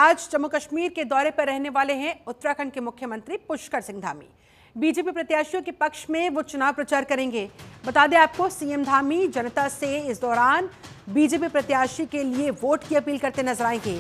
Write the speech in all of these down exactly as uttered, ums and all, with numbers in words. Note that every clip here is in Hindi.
आज जम्मू कश्मीर के दौरे पर रहने वाले हैं उत्तराखंड के मुख्यमंत्री पुष्कर सिंह धामी। बीजेपी प्रत्याशियों के पक्ष में वो चुनाव प्रचार करेंगे। बता दें आपको, सीएम धामी जनता से इस दौरान बीजेपी प्रत्याशी के लिए वोट की अपील करते नजर आएंगे।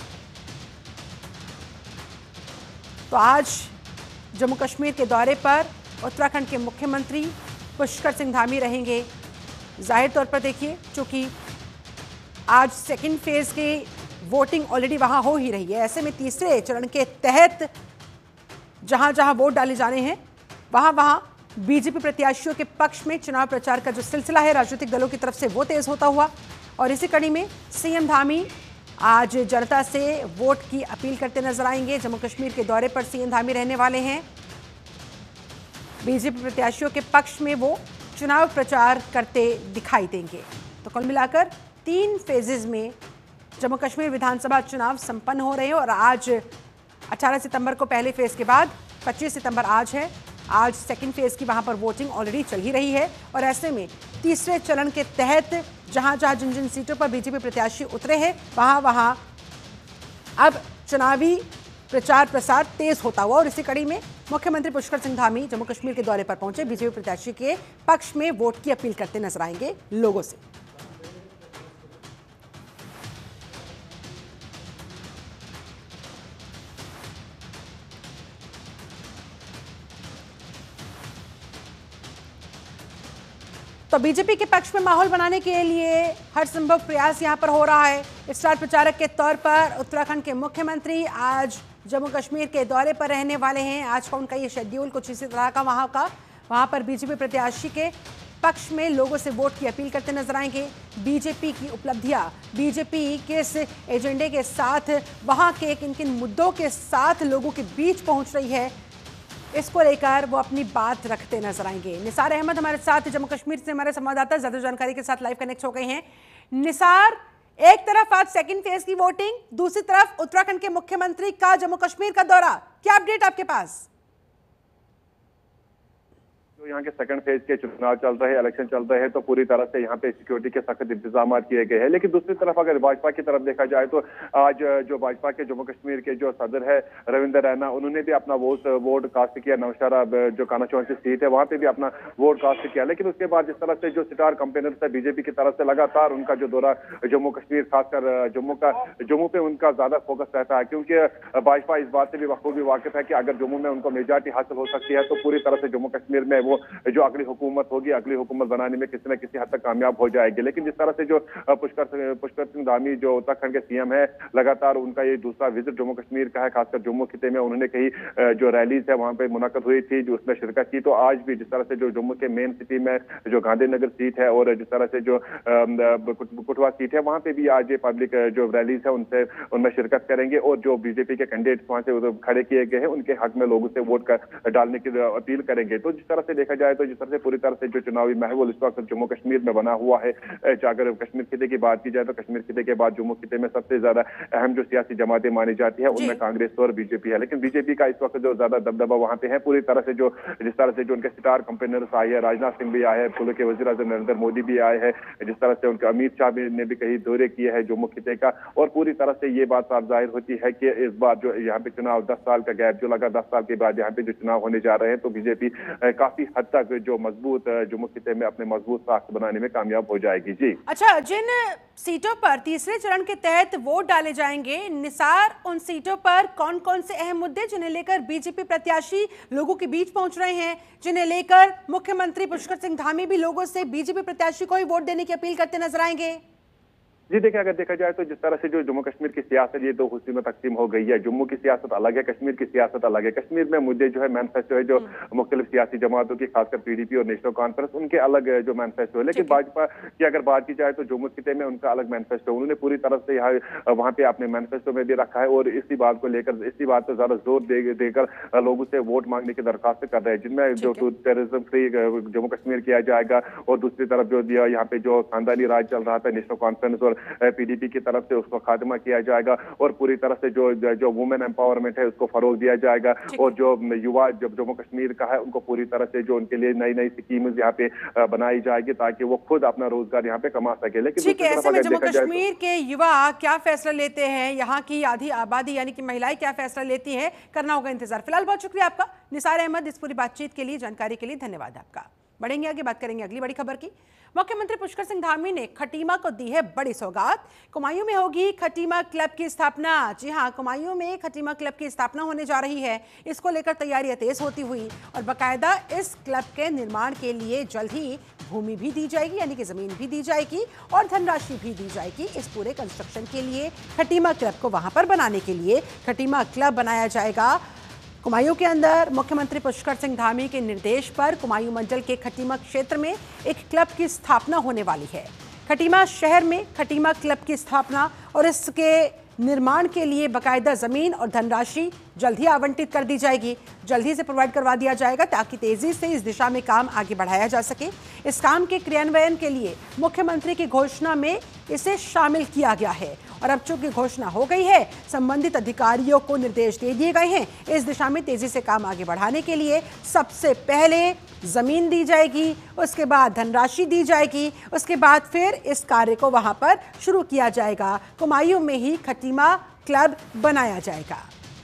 तो आज जम्मू कश्मीर के दौरे पर उत्तराखंड के मुख्यमंत्री पुष्कर सिंह धामी रहेंगे। जाहिर तौर पर देखिए, चूंकि आज सेकेंड फेज की वोटिंग ऑलरेडी वहां हो ही रही है, ऐसे में तीसरे चरण के तहत जहां जहां वोट डाले जाने हैं वहां वहां बीजेपी प्रत्याशियों के पक्ष में चुनाव प्रचार का जो सिलसिला है राजनीतिक दलों की तरफ से वो तेज होता हुआ, और इसी कड़ी में सीएम धामी आज जनता से वोट की अपील करते नजर आएंगे। जम्मू कश्मीर के दौरे पर सीएम धामी रहने वाले हैं। बीजेपी प्रत्याशियों के पक्ष में वो चुनाव प्रचार करते दिखाई देंगे। तो कुल मिलाकर तीन फेजेज में जम्मू कश्मीर विधानसभा चुनाव संपन्न हो रहे हैं और आज अठारह सितंबर को पहले फेज के बाद पच्चीस सितंबर आज है। आज सेकंड फेज की वहां पर वोटिंग ऑलरेडी चल ही रही है और ऐसे में तीसरे चरण के तहत जहां जहां जिन जिन सीटों पर बीजेपी प्रत्याशी उतरे हैं वहां वहां अब चुनावी प्रचार प्रसार तेज होता हुआ, और इसी कड़ी में मुख्यमंत्री पुष्कर सिंह धामी जम्मू कश्मीर के दौरे पर पहुंचे बीजेपी प्रत्याशी के पक्ष में वोट की अपील करते नजर आएंगे लोगों से। तो बीजेपी के पक्ष में माहौल बनाने के लिए हर संभव प्रयास यहां पर हो रहा है। स्टार प्रचारक के तौर पर उत्तराखंड के मुख्यमंत्री आज जम्मू कश्मीर के दौरे पर रहने वाले हैं। आज का उनका ये शेड्यूल कुछ इसी तरह का वहां का वहां पर बीजेपी प्रत्याशी के पक्ष में लोगों से वोट की अपील करते नजर आएंगे। बीजेपी की उपलब्धियां, बीजेपी किस एजेंडे के साथ वहां के किन किन मुद्दों के साथ लोगों के बीच पहुंच रही है, इसको लेकर वो अपनी बात रखते नजर आएंगे। निसार अहमद हमारे साथ जम्मू कश्मीर से हमारे संवाददाता ज्यादा जानकारी के साथ लाइव कनेक्ट हो गए हैं। निसार, एक तरफ आज सेकंड फेज की वोटिंग, दूसरी तरफ उत्तराखंड के मुख्यमंत्री का जम्मू कश्मीर का दौरा, क्या अपडेट आपके पास? जो यहाँ के सेकंड फेज के चुनाव चल रहे हैं, इलेक्शन चल रहे हैं, तो पूरी तरह से यहाँ पे सिक्योरिटी के सख्त इंतजाम किए गए हैं। लेकिन दूसरी तरफ अगर भाजपा की तरफ देखा जाए तो आज जो भाजपा के जम्मू कश्मीर के जो सदर है रविंद्र रैना, उन्होंने भी अपना वोट वोट कास्ट किया। नौशहरा जो कानाचौन की सीट है वहां पे भी अपना वोट कास्ट किया। लेकिन उसके बाद जिस तरह से जो स्टार कैंपेनर्स है बीजेपी की तरफ से लगातार उनका जो दौरा जम्मू कश्मीर, खासकर जम्मू का जम्मू पे उनका ज्यादा फोकस रहता है, क्योंकि भाजपा इस बात से भी बखूबी वाकिफ है कि अगर जम्मू में उनको मेजॉरिटी हासिल हो सकती है तो पूरी तरह से जम्मू कश्मीर में वो जो अगली हुकूमत होगी, अगली हुकूमत बनाने में किसी न किसी हद तक कामयाब हो जाएगी। लेकिन जिस तरह से जो पुष्कर पुष्कर सिंह धामी जो उत्तराखंड के सीएम है, लगातार उनका ये दूसरा विजिट जम्मू कश्मीर का है, खासकर जम्मू खिते में उन्होंने कई जो रैलीज है वहां पे मुनक्कद हुई थी, जो उसमें शिरकत की। तो आज भी जिस तरह से जो जम्मू के मेन सिटी में जो गांधीनगर सीट है और जिस तरह से जो कुटवा सीट है वहां पे भी आज ये पब्लिक जो रैलीज है उनसे उनमें शिरकत करेंगे और जो बीजेपी के कैंडिडेट वहां से खड़े किए गए हैं उनके हक में लोगों से वोट डालने की अपील करेंगे। तो जिस तरह से देखा जाए तो जिस तरह से पूरी तरह से जो चुनावी माहौल इस वक्त जम्मू कश्मीर में बना हुआ है, अगर कश्मीर खिते की बात की जाए तो कश्मीर खिते के बाद जम्मू खिते में सबसे ज्यादा अहम जो सियासी जमातें मानी जाती है उनमें कांग्रेस और बीजेपी है। लेकिन बीजेपी का इस वक्त जो ज्यादा दबदबा वहां पे है, पूरी तरह से जो जिस तरह से जो उनके स्टार कैंपेनर्स आए हैं, राजनाथ सिंह भी आए हैं, पूर्व के वजीर आजम नरेंद्र मोदी भी आए हैं, जिस तरह से उनके अमित शाह ने भी कई दौरे किए हैं जम्मू खिते का, और पूरी तरह से ये बात साफ जाहिर होती है कि इस बार जो यहाँ पे चुनाव दस साल का गैप जो लगा, दस साल के बाद यहाँ पे जो चुनाव होने जा रहे हैं तो बीजेपी काफी हद तक जो मजबूत जम्मू खिते में अपने मजबूत साख बनाने में कामयाब हो जाएगी। जी अच्छा, जिन सीटों पर तीसरे चरण के तहत वोट डाले जाएंगे, निसार, उन सीटों पर कौन कौन से अहम मुद्दे जिन्हें लेकर बीजेपी प्रत्याशी लोगों के बीच पहुंच रहे हैं, जिन्हें लेकर मुख्यमंत्री पुष्कर सिंह धामी भी लोगों से बीजेपी प्रत्याशी को ही वोट देने की अपील करते नजर आएंगे? जी देखिए, अगर देखा जाए तो जिस तरह से जो जम्मू कश्मीर की सियासत ये दो हिस्सों में तकसीम हो गई है। जम्मू की सियासत अलग है, कश्मीर की सियासत अलग है। कश्मीर में मुद्दे जो है मैनिफेस्टो है जो मुख्तलिफ सियासी जमातों की, खासकर पीडीपी और नेशनल कॉन्फ्रेंस, उनके अलग जो मैनिफेस्टो है। लेकिन भाजपा की अगर बात की जाए तो जम्मू खिते में उनका अलग मैनिफेस्टो, उन्होंने पूरी तरह से यहाँ वहाँ पे अपने मैनिफेस्टो में भी रखा है और इसी बात को लेकर इसी बात पर ज्यादा जोर दे, देकर लोगों से वोट मांगने की दरखास्त कर रहे हैं, जिनमें जो टेररिज्म फ्री जम्मू कश्मीर किया जाएगा और दूसरी तरफ जो यहाँ पे जो खानदानी राज चल रहा था नेशनल कॉन्फ्रेंस और और पीडीपी की तरफ से उसको खात्मा किया जाएगा और पूरी तरह से जो जो वुमेन एम्पावरमेंट है उसको फरोग दिया जाएगा और जो युवा जब जम्मू कश्मीर का है उनको पूरी तरह से जो उनके लिए नई नई स्कीम्स यहाँ पे बनाई जाएगी ताकि वो खुद अपना रोजगार यहाँ पे कमा सके। लेकिन ठीक है, ऐसे में जम्मू कश्मीर के युवा क्या फैसला लेते हैं, यहाँ की आधी आबादी यानी कि महिलाएं क्या फैसला लेती हैं, करना होगा इंतजार। फिलहाल बहुत शुक्रिया आपका निसार अहमद, इस पूरी बातचीत के लिए, जानकारी के लिए धन्यवाद आपका। बढ़ेंगे आगे, बात करेंगे अगली बड़ी खबर की। मुख्यमंत्री पुष्कर सिंह धामी ने खटीमा को दी है बड़ी सौगात। कुमायूं में होगी खटीमा क्लब की स्थापना। जी हां, कुमायूं में खटीमा क्लब की स्थापना होने जा रही है। इसको लेकर तैयारियां तेज होती हुई और बाकायदा इस क्लब के निर्माण के लिए जल्द ही भूमि भी दी जाएगी, यानी कि जमीन भी दी जाएगी और धनराशि भी दी जाएगी इस पूरे कंस्ट्रक्शन के लिए। खटीमा क्लब को वहां पर बनाने के लिए खटीमा क्लब बनाया जाएगा कुमायूं के अंदर। मुख्यमंत्री पुष्कर सिंह धामी के निर्देश पर कुमायूं मंडल के खटीमा क्षेत्र में एक क्लब की स्थापना होने वाली है। खटीमा शहर में खटीमा क्लब की स्थापना और इसके निर्माण के लिए बकायदा जमीन और धनराशि जल्द ही आवंटित कर दी जाएगी, जल्दी से प्रोवाइड करवा दिया जाएगा ताकि तेजी से इस दिशा में काम आगे बढ़ाया जा सके। इस काम के क्रियान्वयन के लिए मुख्यमंत्री की घोषणा में इसे शामिल किया गया है और अब चूंकि घोषणा हो गई है, संबंधित अधिकारियों को निर्देश दे दिए गए हैं इस दिशा में तेजी से काम आगे बढ़ाने के लिए। सबसे पहले जमीन दी जाएगी, उसके बाद धनराशि दी जाएगी, उसके बाद फिर इस कार्य को वहां पर शुरू किया जाएगा। कुमायूं में ही खटीमा क्लब बनाया जाएगा।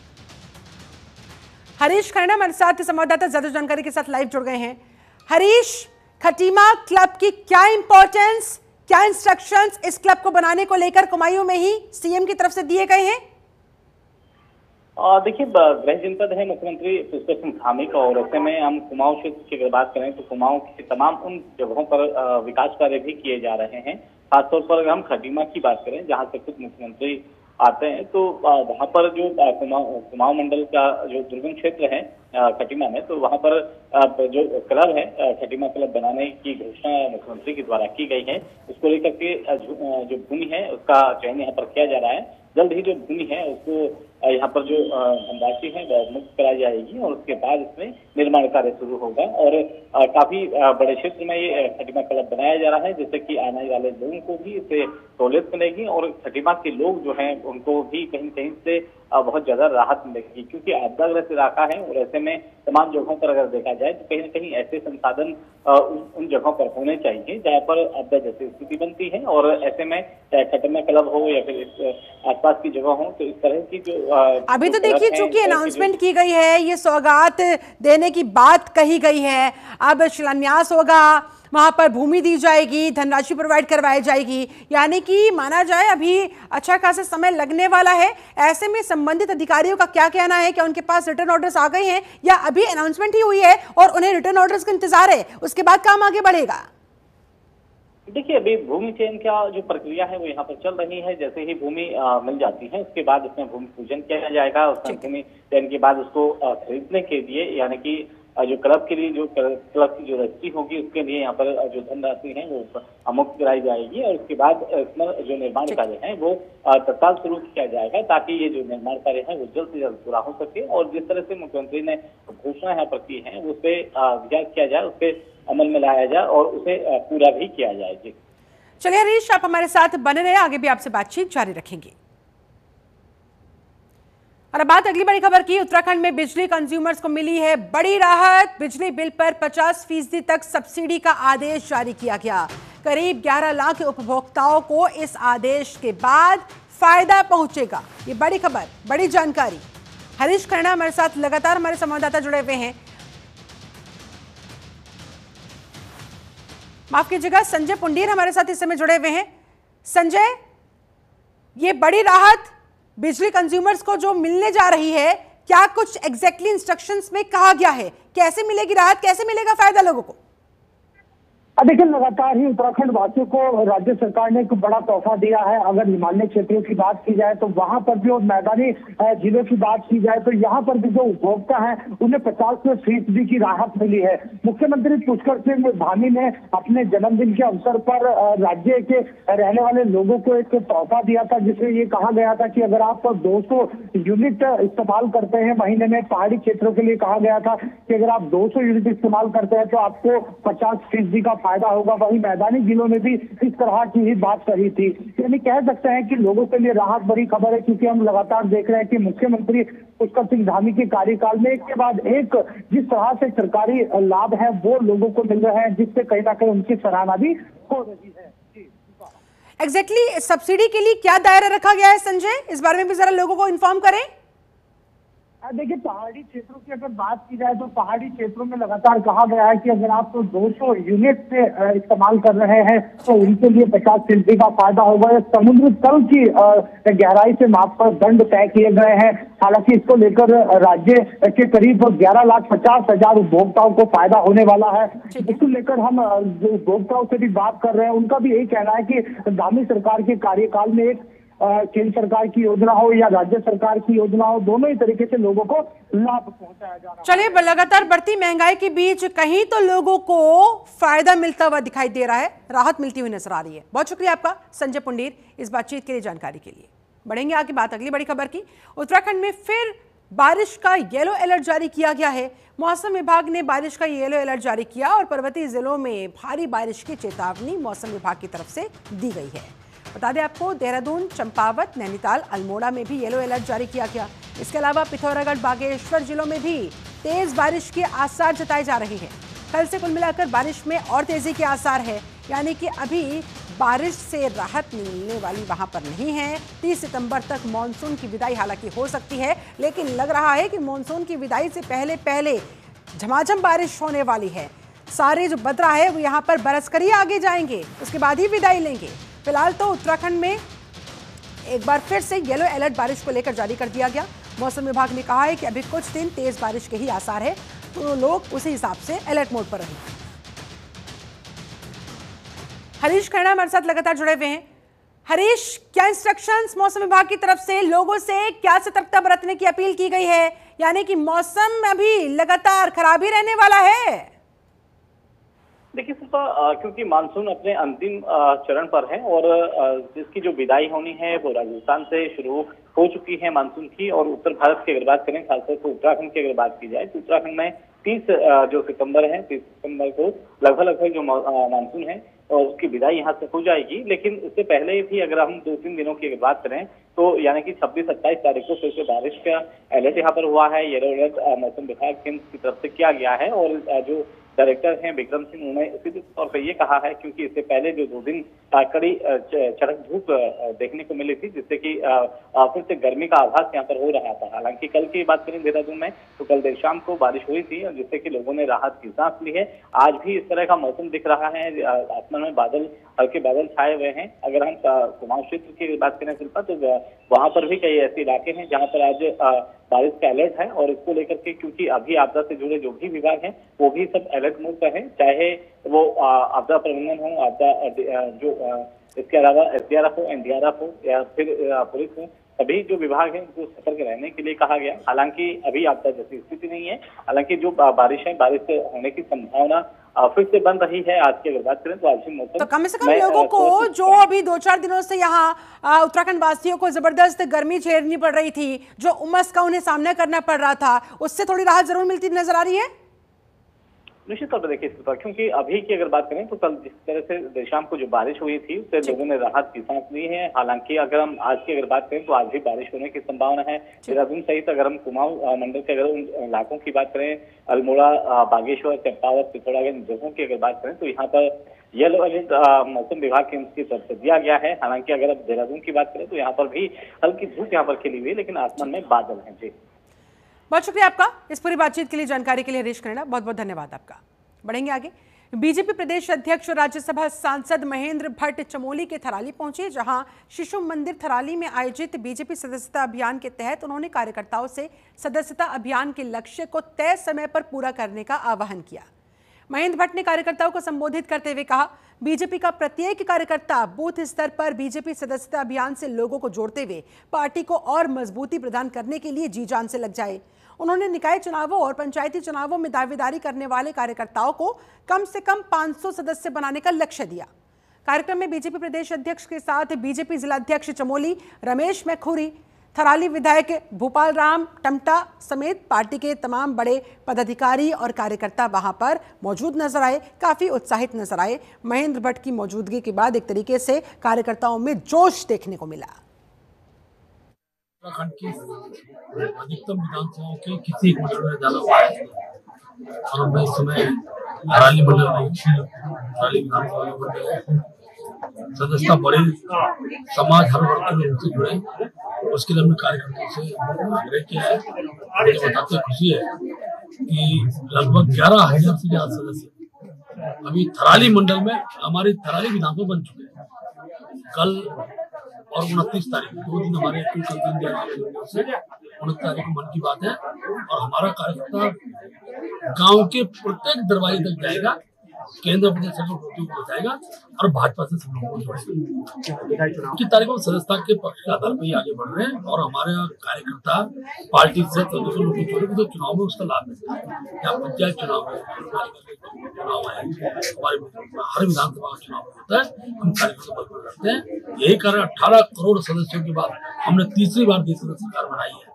हरीश खन्ना हमारे साथ संवाददाता ज्यादा जानकारी के साथ लाइव जुड़ गए हैं। हरीश, खटीमा क्लब की क्या इंपॉर्टेंस, क्या इंस्ट्रक्शंस इस क्लब को बनाने को लेकर कुमायूं में ही सीएम की तरफ से दिए गए हैं? देखिए, गृह जनपद है मुख्यमंत्री पुष्कर सिंह धामी का और ऐसे में हम कुमाऊं क्षेत्र की अगर बात करें तो कुमाऊं की तमाम उन जगहों पर विकास कार्य भी किए जा रहे हैं। खासतौर पर अगर हम खटीमा की बात करें जहां से खुद मुख्यमंत्री आते हैं तो वहां पर जो कुमाऊं मंडल का जो दुर्गम क्षेत्र है खटीमा में, तो वहां पर जो क्लब है खटीमा क्लब बनाने की घोषणा मुख्यमंत्री के द्वारा की गई है। उसको लेकर के जो भूमि है उसका चयन यहाँ पर किया जा रहा है। जल्द ही जो भूमि है उसको यहाँ पर जो धनराशि है वह मुक्त कराई जाएगी और उसके बाद इसमें निर्माण कार्य शुरू होगा और काफी बड़े क्षेत्र में ये खटीमा क्लब बनाया जा रहा है जिससे कि आने वाले लोगों को भी इससे सहूलियत मिलेगी और खटीमा के लोग जो हैं उनको भी कहीं कहीं से बहुत ज्यादा राहत मिलेगी, क्योंकि आपदाग्रस्त इलाका है और ऐसे में तमाम जगहों पर अगर देखा जाए तो कहीं न कहीं ऐसे संसाधन उन, उन जगहों पर होने चाहिए जहाँ पर आपदा जैसी स्थिति बनती है और ऐसे में चाहे खटीमा क्लब हो या फिर इस आसपास की जगह हो, तो इस तरह की जो अभी तो देखिए चूंकि अनाउंसमेंट की गई है, ये सौगात देने की बात कही गई है, अब शिलान्यास होगा, वहां पर भूमि दी जाएगी, धनराशि प्रोवाइड करवाई जाएगी, यानी कि माना जाए अभी अच्छा खासा समय लगने वाला है। ऐसे में संबंधित अधिकारियों का क्या कहना है, क्या उनके पास रिटर्न ऑर्डर्स आ गए हैं या अभी अनाउंसमेंट ही हुई है और उन्हें रिटर्न ऑर्डर्स का इंतजार है, उसके बाद काम आगे बढ़ेगा? देखिए, अभी भूमि चयन का जो प्रक्रिया है वो यहाँ पर चल रही है। जैसे ही भूमि मिल जाती है उसके बाद उसमें भूमि पूजन किया जाएगा। उसमें भूमि चयन के बाद उसको खरीदने के लिए यानी कि जो क्लब के लिए जो क्लब की जो रजिस्ट्री होगी उसके लिए यहाँ पर जो धनराशि है वो मुक्त कराई जाएगी और उसके बाद इसमें जो निर्माण कार्य है वो तत्काल शुरू किया जाएगा ताकि ये जो निर्माण कार्य है वो जल्द से जल्द पूरा हो सके और जिस तरह से मुख्यमंत्री ने घोषणा यहाँ पर की है उस पर विचार किया जाए, उस पर अमल में लाया जाए और उसे पूरा भी किया जाए। जी चलिए हरीश, आप हमारे साथ बने रहे, आगे भी आपसे बातचीत जारी रखेंगे। और अब बात अगली बड़ी खबर की। उत्तराखंड में बिजली कंज्यूमर्स को मिली है बड़ी राहत। बिजली बिल पर पचास फीसदी तक सब्सिडी का आदेश जारी किया गया। करीब ग्यारह लाख उपभोक्ताओं को इस आदेश के बाद फायदा पहुंचेगा। ये बड़ी खबर, बड़ी जानकारी। हरीश खन्ना हमारे साथ लगातार हमारे संवाददाता जुड़े हुए हैं। माफ कीजिएगा, संजय पुंडीर हमारे साथ इस समय जुड़े हुए हैं। संजय, ये बड़ी राहत बिजली कंज्यूमर्स को जो मिलने जा रही है, क्या कुछ एग्जैक्टली इंस्ट्रक्शंस में कहा गया है? कैसे मिलेगी राहत, कैसे मिलेगा फायदा लोगों को? देखिए, लगातार ही उत्तराखंड वासियों को राज्य सरकार ने एक बड़ा तोहफा दिया है। अगर हिमालय क्षेत्रों की बात की जाए तो वहां पर भी और मैदानी जिलों की बात की जाए तो यहाँ पर भी जो उपभोक्ता है उन्हें पचास फीसदी की राहत मिली है। मुख्यमंत्री पुष्कर सिंह धामी ने अपने जन्मदिन के अवसर पर राज्य के रहने वाले लोगों को एक तोहफा दिया था जिसमें ये कहा गया था कि अगर आप दो सौ यूनिट इस्तेमाल करते हैं महीने में, पहाड़ी क्षेत्रों के लिए कहा गया था कि अगर आप दो सौ यूनिट इस्तेमाल करते हैं तो आपको पचास फीसदी का फायदा होगा, वहीं मैदानी जिलों में भी इस तरह की ही बात कही थी। यानी कह सकते हैं कि लोगों के लिए राहत भरी खबर है, क्योंकि हम लगातार देख रहे हैं कि मुख्यमंत्री पुष्कर सिंह धामी के कार्यकाल में एक के बाद एक जिस तरह से सरकारी लाभ है वो लोगों को मिल रहे हैं, जिससे कहीं ना कहीं उनकी सराहना भी हो रही है। एग्जैक्टली exactly, सब्सिडी के लिए क्या दायरा रखा गया है संजय, इस बारे में भी जरा लोगों को इन्फॉर्म करें। देखिए, पहाड़ी क्षेत्रों की अगर बात की जाए तो पहाड़ी क्षेत्रों में लगातार कहा गया है कि अगर आप तो दो सौ यूनिट से इस्तेमाल कर रहे हैं तो उनके लिए पचास फीसदी का फायदा होगा। समुद्र तल की गहराई से माप पर दंड तय किए गए हैं। हालांकि इसको लेकर राज्य के करीब ग्यारह लाख पचास हजार उपभोक्ताओं को फायदा होने वाला है। इसको लेकर हम जो उपभोक्ताओं से भी बात कर रहे हैं, उनका भी यही कहना है कि धामी सरकार के कार्यकाल में एक केंद्र सरकार की योजना हो या राज्य सरकार की योजना हो, दोनों ही तरीके से लोगों को लाभ पहुंचाया जा रहा है। चलिए, लगातार बढ़ती महंगाई के बीच कहीं तो लोगों को फायदा मिलता हुआ दिखाई दे रहा है, राहत मिलती हुई नजर आ रही है। बहुत शुक्रिया आपका संजय पुंडीर इस बातचीत के लिए, जानकारी के लिए। बढ़ेंगे आगे बात अगली बड़ी खबर की। उत्तराखंड में फिर बारिश का येलो अलर्ट जारी किया गया है। मौसम विभाग ने बारिश का येलो अलर्ट जारी किया और पर्वतीय जिलों में भारी बारिश की चेतावनी मौसम विभाग की तरफ से दी गई है। बता दें आपको, देहरादून, चंपावत, नैनीताल, अल्मोड़ा में भी येलो अलर्ट जारी किया गया। इसके अलावा पिथौरागढ़, बागेश्वर जिलों में भी तेज बारिश के आसार जताए जा रहे हैं। कल से कुल मिलाकर बारिश में और तेजी के आसार है, यानी कि अभी बारिश से राहत मिलने वाली वहां पर नहीं है। तीस सितंबर तक मानसून की विदाई हालांकि हो सकती है, लेकिन लग रहा है कि मानसून की विदाई से पहले पहले झमाझम बारिश होने वाली है। सारे जो बदरा है वो यहाँ पर बरस कर ही आगे जाएंगे, उसके बाद ही विदाई लेंगे। फिलहाल तो उत्तराखंड में एक बार फिर से येलो अलर्ट बारिश को लेकर जारी कर दिया गया। मौसम विभाग ने कहा है कि अभी कुछ दिन तेज बारिश के ही आसार है, तो लोग उसी हिसाब से अलर्ट मोड पर रहेंगे। हरीश खैना हमारे साथ लगातार जुड़े हुए हैं। हरीश, क्या इंस्ट्रक्शंस मौसम विभाग की तरफ से लोगों से क्या सतर्कता बरतने की अपील की गई है, यानी कि मौसम अभी लगातार खराब ही रहने वाला है? देखिए शिल्पा, क्योंकि मानसून अपने अंतिम चरण पर है और जिसकी जो विदाई होनी है वो राजस्थान से शुरू हो चुकी है मानसून की। और उत्तर भारत की अगर बात करें, खासतौर पर उत्तराखंड की अगर बात की जाए तो उत्तराखंड में तीस जो सितंबर है तीस सितंबर को लगभग लगभग जो मानसून है और उसकी विदाई यहाँ से हो जाएगी। लेकिन उससे पहले भी अगर हम दो तीन दिनों की अगर बात करें तो यानी कि छब्बीस सत्ताईस तारीख को फिर से बारिश का अलर्ट यहाँ पर हुआ है। येलो अलर्ट मौसम विभाग केंद्र की तरफ से किया गया है और जो डायरेक्टर हैं विक्रम सिंह, उन्होंने सीधे तौर पर ये कहा है, क्योंकि इससे पहले जो दो दिन कड़ी चरक धूप देखने को मिली थी, जिससे कि फिर से गर्मी का आभास यहाँ पर हो रहा था। हालांकि कल की बात करें देहरादून में तो कल देर शाम को बारिश हुई थी, जिससे कि लोगों ने राहत की सांस ली है। आज भी इस तरह का मौसम दिख रहा है, आसमान में बादल हल्के बादल छाए हुए हैं। अगर हम कुमाऊं क्षेत्र की बात करें शिल्पा, तो वहां पर भी कई ऐसे इलाके हैं जहां पर आज बारिश का अलर्ट है। और इसको लेकर के क्योंकि अभी आपदा से जुड़े जो भी विभाग हैं वो भी सब अलर्ट मोड पर है, चाहे वो आपदा प्रबंधन हो, आपदा जो इसके अलावा एस डी आर एफ हो, एन डी आर एफ हो या फिर पुलिस हो, सभी जो विभाग हैं उनको सतर्क रहने के लिए कहा गया। हालांकि अभी आपदा जैसी स्थिति नहीं है, हालांकि जो बारिश है बारिश होने की संभावना फिर से बन रही है। आज की अगर बात करें तो आज भी मौसम तो कम से कम लोगों को जो अभी दो चार दिनों से यहाँ उत्तराखंड वासियों को जबरदस्त गर्मी झेलनी पड़ रही थी, जो उमस का उन्हें सामना करना पड़ रहा था, उससे थोड़ी राहत जरूर मिलती नजर आ रही है। निश्चित तौर पर देखिए इस पर, क्योंकि अभी की अगर बात करें तो कल जिस तरह से देर शाम को जो बारिश हुई थी उससे लोगों ने राहत की सांस ली है। हालांकि अगर हम आज की अगर बात करें तो आज भी बारिश होने की संभावना है। देहरादून सहित अगर हम कुमाऊं मंडल के अगर उन इलाकों की बात करें, अल्मोड़ा, बागेश्वर, चंपावत, पिथौरागढ़ जगहों की अगर बात करें तो यहाँ पर येलो अलर्ट मौसम विभाग की तरफ से दिया गया है। हालांकि अगर अब देहरादून की बात करें तो यहाँ पर भी हल्की धूप यहाँ पर खिली हुई है, लेकिन आसमान में बादल है। जी, बहुत शुक्रिया आपका इस पूरी बातचीत के लिए, जानकारी के लिए हरीश खैना, बहुत बहुत धन्यवाद आपका। बढ़ेंगे आगे। बीजेपी प्रदेश अध्यक्ष और राज्यसभा सांसद महेंद्र भट्ट चमोली के थराली पहुंचे, जहां शिशु मंदिर थराली में आयोजित बीजेपी सदस्यता अभियान के तहत उन्होंने कार्यकर्ताओं से सदस्यता अभियान के लक्ष्य को तय समय पर पूरा करने का आह्वान किया। महेंद्र भट्ट ने कार्यकर्ताओं को संबोधित करते हुए कहा, बीजेपी का प्रत्येक कार्यकर्ता बूथ स्तर पर बीजेपी सदस्यता अभियान से लोगों को जोड़ते हुए पार्टी को और मजबूती प्रदान करने के लिए जी जान से लग जाए। उन्होंने निकाय चुनावों और पंचायती चुनावों में दावेदारी करने वाले कार्यकर्ताओं को कम से कम पाँच सौ सदस्य बनाने का लक्ष्य दिया। कार्यक्रम में बीजेपी प्रदेश अध्यक्ष के साथ बीजेपी जिलाध्यक्ष चमोली रमेश मैखुरी, थराली विधायक भूपाल राम टमटा समेत पार्टी के तमाम बड़े पदाधिकारी और कार्यकर्ता वहां पर मौजूद नजर आए, काफी उत्साहित नजर आए। महेंद्र भट्ट की मौजूदगी के बाद एक तरीके से कार्यकर्ताओं में जोश देखने को मिला। उत्तराखंड की अधिकतम विधानसभाओं के किसी एक मंडल में ज्यादा हुआ है और मैं इस समय थराली मंडल में थराली विधानसभा मंडल सदस्यता बड़े समाज हर वर्ग के लोगों से जुड़े, उसके लिए हमने कार्यकर्ताओं से आग्रह किया है। मुझे बताते खुशी है कि लगभग ग्यारह हजार से ज्यादा सदस्य अभी थराली मंडल में हमारी थराली विधानसभा बन चुके हैं। कल और उनतीस तारीख दो दिन हमारे कुल कल दिन से उनतीस तारीख को मन की बात है और हमारा कार्यकर्ता गांव के प्रत्येक दरवाजे तक जाएगा, केंद्र प्रदेश सरकार को बताएगा और भाजपा से सब लोगों को जोड़ेगा। इक्कीस तारीख को सदस्यता के पक्ष के आधार पर ही आगे बढ़ रहे हैं और हमारे कार्यकर्ता पार्टी से सदस्यों लोगों को जोड़ेंगे तो चुनाव में उसका लाभ मिलता है। यहाँ पंचायत चुनाव है, चुनाव है, हमारे हर विधानसभा का चुनाव होता है, हम कार्यकर्ता बल लड़ते हैं। यही कारण अठारह करोड़ सदस्यों के बाद हमने तीसरी बार देश में सरकार बनाई है।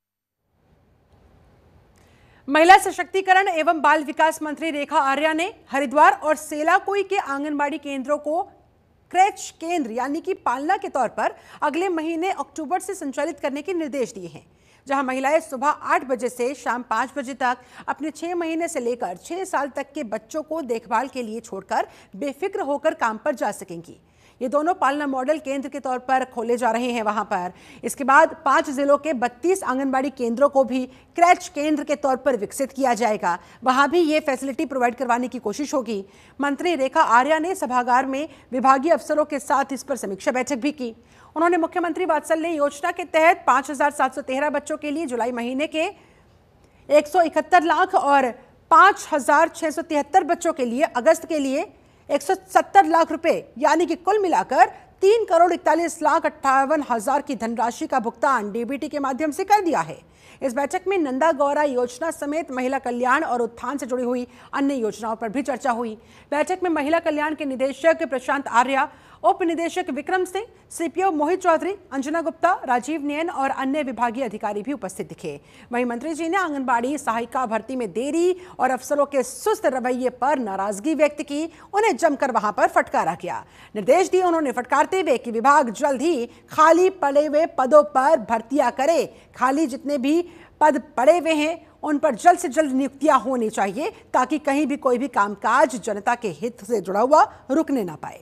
महिला सशक्तिकरण एवं बाल विकास मंत्री रेखा आर्या ने हरिद्वार और सेलाकोई के आंगनबाड़ी केंद्रों को क्रैच केंद्र यानी कि पालना के तौर पर अगले महीने अक्टूबर से संचालित करने के निर्देश दिए हैं, जहां महिलाएं सुबह आठ बजे से शाम पाँच बजे तक अपने छह महीने से लेकर छह साल तक के बच्चों को देखभाल के लिए छोड़कर बेफिक्र होकर काम पर जा सकेंगी। ये दोनों पालना मॉडल केंद्र के तौर पर खोले जा रहे हैं वहां पर। इसके बाद पांच जिलों के बत्तीस आंगनबाड़ी केंद्रों को भी क्रैच केंद्र के तौर पर विकसित किया जाएगा, वहां भी ये फैसिलिटी प्रोवाइड करवाने की कोशिश होगी। मंत्री रेखा आर्या ने सभागार में विभागीय अफसरों के साथ इस पर समीक्षा बैठक भी की। उन्होंने मुख्यमंत्री वात्सल्य योजना के तहत पांच हजार सात सौ तेरह बच्चों के लिए जुलाई महीने के एक सौ इकहत्तर लाख और पांच हजार छह सौ तिहत्तर बच्चों के लिए अगस्त के लिए एक सौ सत्तर लाख रुपए यानी कि कुल मिलाकर तीन करोड़ इकतालीस लाख अट्ठावन हजार की धनराशि का भुगतान डीबीटी के माध्यम से कर दिया है। इस बैठक में नंदा गौरा योजना समेत महिला कल्याण और उत्थान से जुड़ी हुई अन्य योजनाओं पर भी चर्चा हुई। बैठक में महिला कल्याण के निदेशक प्रशांत आर्या, उप निदेशक विक्रम सिंह, सीपीओ मोहित चौधरी, अंजना गुप्ता, राजीव नयन और अन्य विभागीय अधिकारी भी उपस्थित दिखे। वहीं मंत्री जी ने आंगनबाड़ी सहायिका भर्ती में देरी और अफसरों के सुस्त रवैये पर नाराजगी व्यक्त की, उन्हें जमकर वहां पर फटकारा गया। निर्देश दिए उन्होंने फटकारते हुए कि विभाग जल्द ही खाली पड़े हुए पदों पर भर्तियां करे। खाली जितने भी पद पड़े हुए हैं उन पर जल्द से जल्द नियुक्तियां होनी चाहिए ताकि कहीं भी कोई भी कामकाज जनता के हित से जुड़ा हुआ रुकने ना पाए।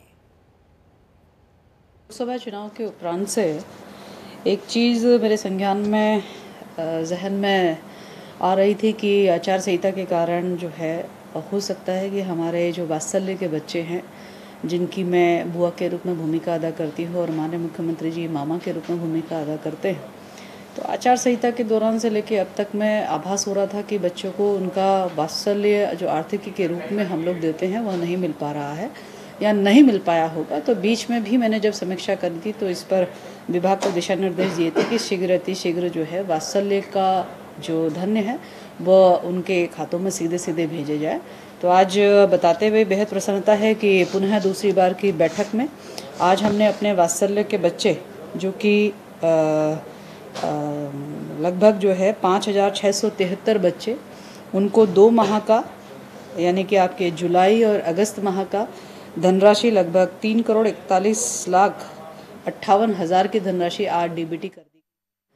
लोकसभा चुनाव के उपरांत से एक चीज़ मेरे संज्ञान में जहन में आ रही थी कि आचार संहिता के कारण जो है हो सकता है कि हमारे जो वात्सल्य के बच्चे हैं जिनकी मैं बुआ के रूप में भूमिका अदा करती हूँ और माननीय मुख्यमंत्री जी मामा के रूप में भूमिका अदा करते हैं, तो आचार संहिता के दौरान से लेकर अब तक मैं आभास हो रहा था कि बच्चों को उनका वात्सल्य जो आर्थिकी के रूप में हम लोग देते हैं वह नहीं मिल पा रहा है या नहीं मिल पाया होगा। तो बीच में भी मैंने जब समीक्षा करी थी तो इस पर विभाग को दिशा निर्देश दिए थे कि शीघ्र अति शीघ्र जो है वात्सल्य का जो धन्य है वह उनके खातों में सीधे सीधे भेजे जाए। तो आज बताते हुए बेहद प्रसन्नता है कि पुनः दूसरी बार की बैठक में आज हमने अपने वात्सल्य के बच्चे जो कि लगभग जो है पाँच हज़ार छः सौ तिहत्तर बच्चे, उनको दो माह का यानी कि आपके जुलाई और अगस्त माह का धनराशि लगभग तीन करोड़ इकतालीस लाख अट्ठावन हजार की धनराशि आज डीबीटी कर दी।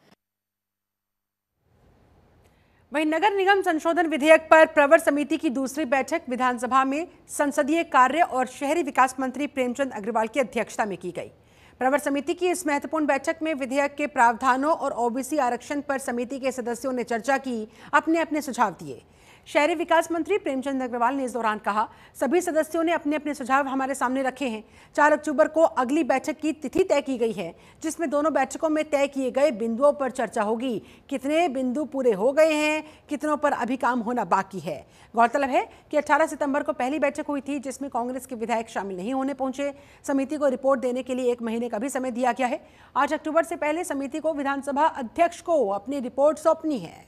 वहीं नगर निगम संशोधन विधेयक पर प्रवर समिति की दूसरी बैठक विधानसभा में संसदीय कार्य और शहरी विकास मंत्री प्रेमचंद अग्रवाल की अध्यक्षता में की गई। प्रवर समिति की इस महत्वपूर्ण बैठक में विधेयक के प्रावधानों और ओबीसी आरक्षण पर समिति के सदस्यों ने चर्चा की, अपने अपने सुझाव दिए। शहरी विकास मंत्री प्रेमचंद अग्रवाल ने इस दौरान कहा, सभी सदस्यों ने अपने अपने सुझाव हमारे सामने रखे हैं। चार अक्टूबर को अगली बैठक की तिथि तय की गई है, जिसमें दोनों बैठकों में तय किए गए बिंदुओं पर चर्चा होगी। कितने बिंदु पूरे हो गए हैं, कितनों पर अभी काम होना बाकी है। गौरतलब है कि अठारह सितंबर को पहली बैठक हुई थी, जिसमें कांग्रेस के विधायक शामिल नहीं होने पहुंचे। समिति को रिपोर्ट देने के लिए एक महीने का भी समय दिया गया है। आठ अक्टूबर से पहले समिति को विधानसभा अध्यक्ष को अपनी रिपोर्ट सौंपनी है।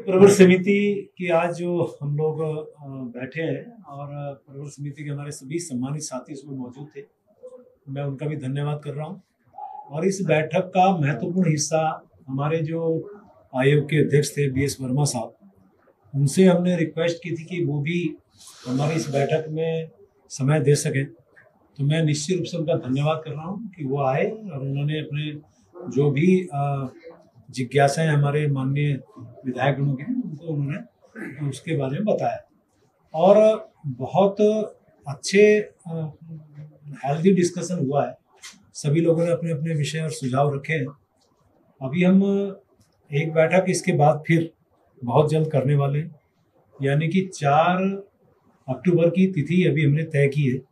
प्रवर समिति की आज जो हम लोग बैठे हैं और प्रवर समिति के हमारे सभी सम्मानित साथी इसमें मौजूद थे, मैं उनका भी धन्यवाद कर रहा हूँ। और इस बैठक का महत्वपूर्ण हिस्सा हमारे जो आयोग के अध्यक्ष थे बी एस वर्मा साहब, उनसे हमने रिक्वेस्ट की थी कि वो भी हमारी इस बैठक में समय दे सकें। तो मैं निश्चित रूप से उनका धन्यवाद कर रहा हूँ कि वो आए और उन्होंने अपने जो भी जिज्ञासाएं हमारे माननीय विधायकगणों की उनको उन्होंने उसके बारे में बताया और बहुत अच्छे हेल्दी डिस्कशन हुआ है। सभी लोगों ने अपने अपने विषय और सुझाव रखे हैं। अभी हम एक बैठक इसके बाद फिर बहुत जल्द करने वाले हैं, यानी कि चार अक्टूबर की तिथि अभी हमने तय की है।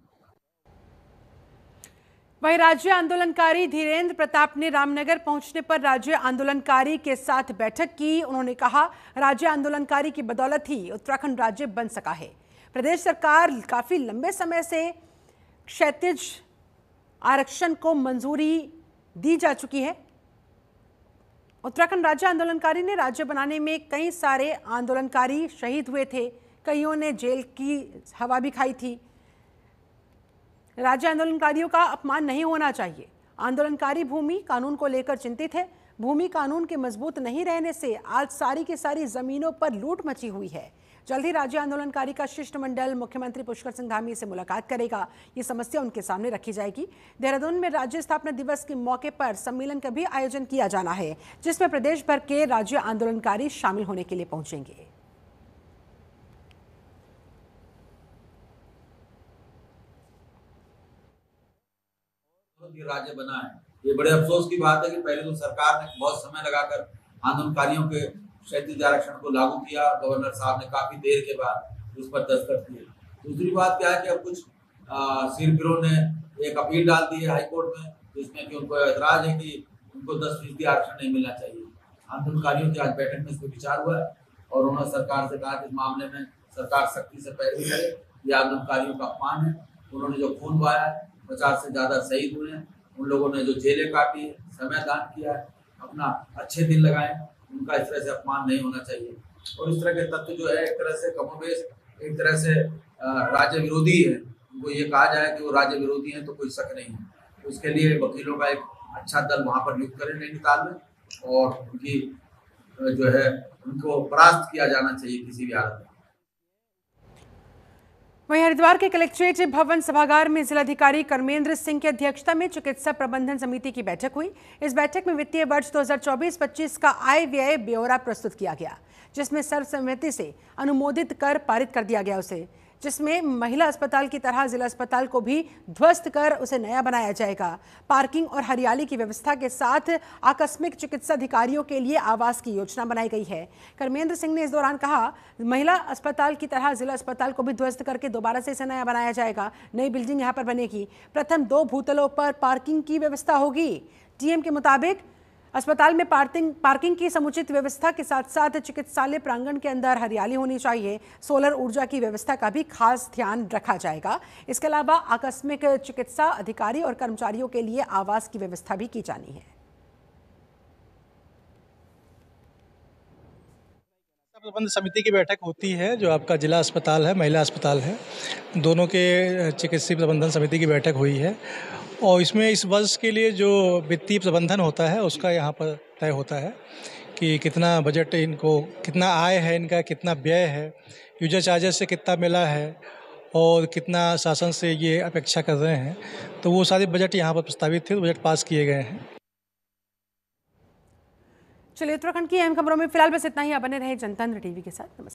वहीं राज्य आंदोलनकारी धीरेन्द्र प्रताप ने रामनगर पहुंचने पर राज्य आंदोलनकारी के साथ बैठक की। उन्होंने कहा, राज्य आंदोलनकारी की बदौलत ही उत्तराखंड राज्य बन सका है। प्रदेश सरकार काफी लंबे समय से क्षैतिज आरक्षण को मंजूरी दी जा चुकी है। उत्तराखंड राज्य आंदोलनकारी ने राज्य बनाने में कई सारे आंदोलनकारी शहीद हुए थे, कईयों ने जेल की हवा भी खाई थी। राज्य आंदोलनकारियों का अपमान नहीं होना चाहिए। आंदोलनकारी भूमि कानून को लेकर चिंतित है। भूमि कानून के मजबूत नहीं रहने से आज सारी की सारी जमीनों पर लूट मची हुई है। जल्द ही राज्य आंदोलनकारी का शिष्टमंडल मुख्यमंत्री पुष्कर सिंह धामी से मुलाकात करेगा। ये समस्या उनके सामने रखी जाएगी। देहरादून में राज्य स्थापना दिवस के मौके पर सम्मेलन का भी आयोजन किया जाना है, जिसमें प्रदेश भर के राज्य आंदोलनकारी शामिल होने के लिए पहुंचेंगे। राज्य बना है, ये बड़े अफसोस की बात है कि पहले तो सरकार ने बहुत समय लगाकर आंदोलनकारियों के क्षैतिज आरक्षण को लागू किया। गवर्नर साहब ने काफी देर के बाद उस पर दस्तखत किए। दूसरी बात क्या है कि अब कुछ सिरफिरों ने एक अपील डाल दी है हाईकोर्ट में, जिसमें कि उनको एतराज है कि उनको दस फीसदी आरक्षण नहीं मिलना चाहिए। आंदोलनकारियों की आज बैठक में इस पर विचार हुआ है और उन्होंने सरकार से कहा कि इस मामले में सरकार सख्ती से पैरवी करे। ये आंदोलनकारियों का अपमान है। उन्होंने जो खून बहाया है, पचास से ज्यादा शहीद हुए हैं, उन लोगों ने जो जेलें काटी है, समय दान किया है, अपना अच्छे दिन लगाए, उनका इस तरह से अपमान नहीं होना चाहिए। और इस तरह के तत्व जो है एक तरह से कमोबेश एक तरह से राज्य विरोधी है, उनको ये कहा जाए कि वो राज्य विरोधी हैं तो कोई शक नहीं है। तो उसके लिए वकीलों का एक अच्छा दल वहाँ पर नियुक्त करें नैनीताल में और उनकी जो है उनको परास्त किया जाना चाहिए किसी भी हालत में। वहीं हरिद्वार के कलेक्ट्रेट भवन सभागार में जिलाधिकारी कर्मेंद्र सिंह की अध्यक्षता में चिकित्सा प्रबंधन समिति की बैठक हुई। इस बैठक में वित्तीय वर्ष दो हज़ार चौबीस पच्चीस का आय व्यय ब्यौरा प्रस्तुत किया गया, जिसमें सर्वसम्मति से अनुमोदित कर पारित कर दिया गया उसे, जिसमें महिला अस्पताल की तरह जिला अस्पताल को भी ध्वस्त कर उसे नया बनाया जाएगा। पार्किंग और हरियाली की व्यवस्था के साथ आकस्मिक चिकित्सा अधिकारियों के लिए आवास की योजना बनाई गई है। कर्मेंद्र सिंह ने इस दौरान कहा, महिला अस्पताल की तरह जिला अस्पताल को भी ध्वस्त करके दोबारा से इसे नया बनाया जाएगा। नई बिल्डिंग यहाँ पर बनेगी। प्रथम दो भूतलों पर पार्किंग की व्यवस्था होगी। डीएम के मुताबिक अस्पताल में पार्किंग पार्किंग की समुचित व्यवस्था के साथ साथ चिकित्सालय प्रांगण के अंदर हरियाली होनी चाहिए। सोलर ऊर्जा की व्यवस्था का भी खास ध्यान रखा जाएगा। इसके अलावा आकस्मिक चिकित्सा अधिकारी और कर्मचारियों के लिए आवास की व्यवस्था भी की जानी है। प्रबंध समिति की बैठक होती है, जो आपका जिला अस्पताल है, महिला अस्पताल है, दोनों के चिकित्सीय प्रबंधन समिति की बैठक हुई है और इसमें इस वर्ष के लिए जो वित्तीय प्रबंधन होता है उसका यहाँ पर तय होता है कि कितना बजट इनको, कितना आय है इनका, कितना व्यय है, यूजर चार्जेस से कितना मिला है और कितना शासन से ये अपेक्षा कर रहे हैं। तो वो सारे बजट यहाँ पर प्रस्तावित थे, बजट पास किए गए हैं। चलिए, उत्तराखंड की अहम खबरों में फिलहाल बस इतना ही। आप बने रहे जनतंत्र टीवी के साथ। नमस्कार।